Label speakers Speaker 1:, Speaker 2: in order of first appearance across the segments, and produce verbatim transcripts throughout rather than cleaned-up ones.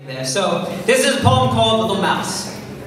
Speaker 1: There. So, this is a poem called Little Mouse.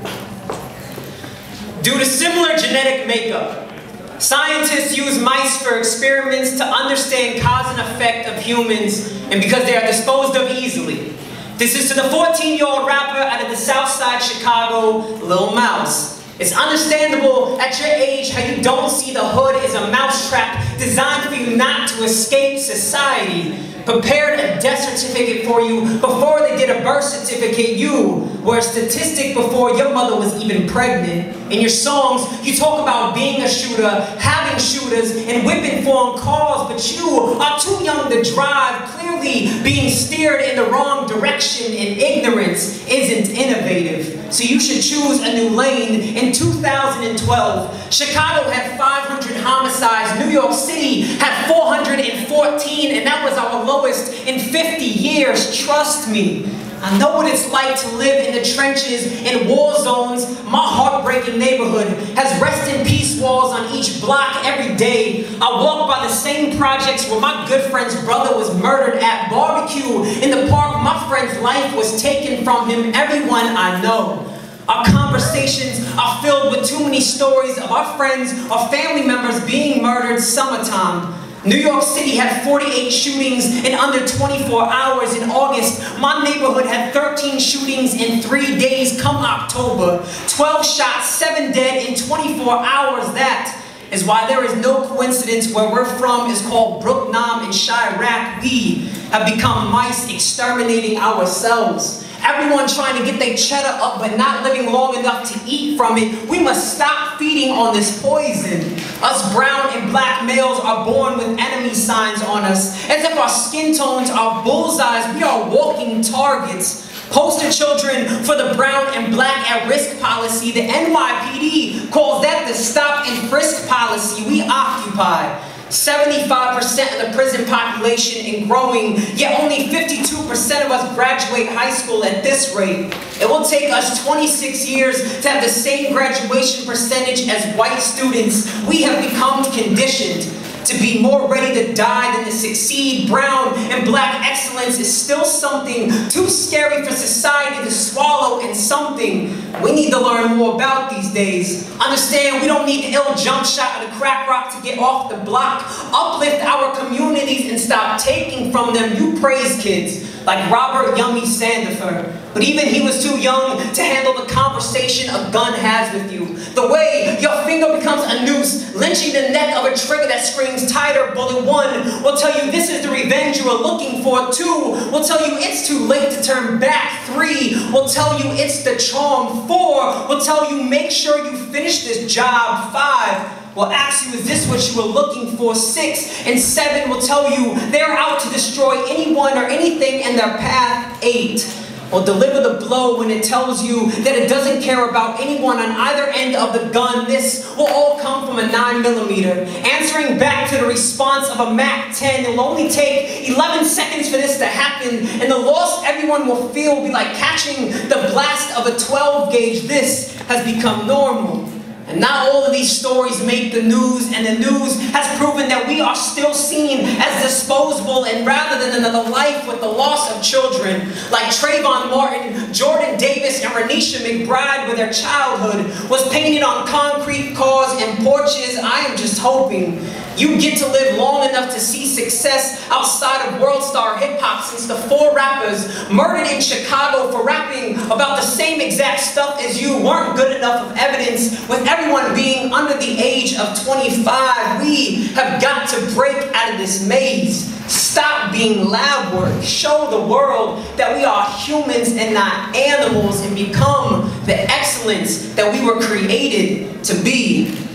Speaker 1: Due to similar genetic makeup, scientists use mice for experiments to understand cause and effect of humans, and because they are disposed of easily. This is to the fourteen-year-old rapper out of the South Side Chicago, Little Mouse. It's understandable at your age how you don't see the hood as a mousetrap designed for you not to escape society. Prepared a death certificate for you before they did a birth certificate. You were a statistic before your mother was even pregnant. In your songs, you talk about being a shooter, having shooters, and whipping foreign cars, but you are too young to drive, clearly being steered in the wrong direction, and ignorance isn't innovative. So you should choose a new lane. In two thousand twelve, Chicago had five hundred homicides, New York City had four hundred fourteen, and that was our lowest in fifty years, trust me. I know what it's like to live in the trenches, in war zones. My heartbreaking neighborhood has rest in peace walls on each block every day. I walk by the same projects where my good friend's brother was murdered at. Barbecue in the park, my friend's life was taken from him. Everyone I know. Our conversations are filled with too many stories of our friends or family members being murdered. Summertime. New York City had forty-eight shootings in under twenty-four hours. In August, my neighborhood had thirteen shootings in three days. Come October, twelve shots, seven dead in twenty-four hours. That is why there is no coincidence where we're from is called Brooknam in Chirac. We have become mice exterminating ourselves. Everyone trying to get their cheddar up but not living long enough to eat from it. We must stop feeding on this poison. Us brown and black males are born with enemy signs on us. As if our skin tones are bullseyes, we are walking targets. Poster children for the brown and black at risk policy. The N Y P D calls that the stop and frisk policy. We occupy seventy-five percent of the prison population and growing, yet only fifty-two percent of us graduate high school at this rate. It will take us twenty-six years to have the same graduation percentage as white students. We have become conditioned to be more ready to die than to succeed. Brown and black excellence is still something too scary for society to swallow, and something we need to learn more about these days. Understand we don't need the ill jump shot of the crack rock to get off the block. Uplift our communities and stop taking from them. You praise kids like Robert Yummy Sandifer, but even he was too young to handle the conversation a gun has with you. The way your finger becomes a noose, lynching the neck of a trigger that screams tighter. Bullet one will tell you this is the revenge you are looking for. Two will tell you it's too late to turn back. Three will tell you it's the charm. Four will tell you make sure you finish this job. Five will ask you, is this what you were looking for? Six and seven will tell you they're out to destroy anyone or anything in their path. Eight will deliver the blow when it tells you that it doesn't care about anyone on either end of the gun. This will all come from a nine millimeter. Answering back to the response of a Mac ten. It will only take eleven seconds for this to happen, and the loss everyone will feel will be like catching the blast of a twelve gauge. This has become normal. And not all of these stories make the news, and the news has proven that we are still seen as disposable, and rather than another life with the loss of children like Trayvon Martin, Jordan Davis, and Renisha McBride, where their childhood was painted on concrete cars and porches. I am just hoping you get to live long enough to see success outside of world star hip-hop, since the four rappers murdered in Chicago for rapping about the same exact stuff as you weren't good enough of evidence. With everyone being under the age of twenty-five, we have got to break out of this maze. Stop being lab work. Show the world that we are humans and not animals, and become the excellence that we were created to be.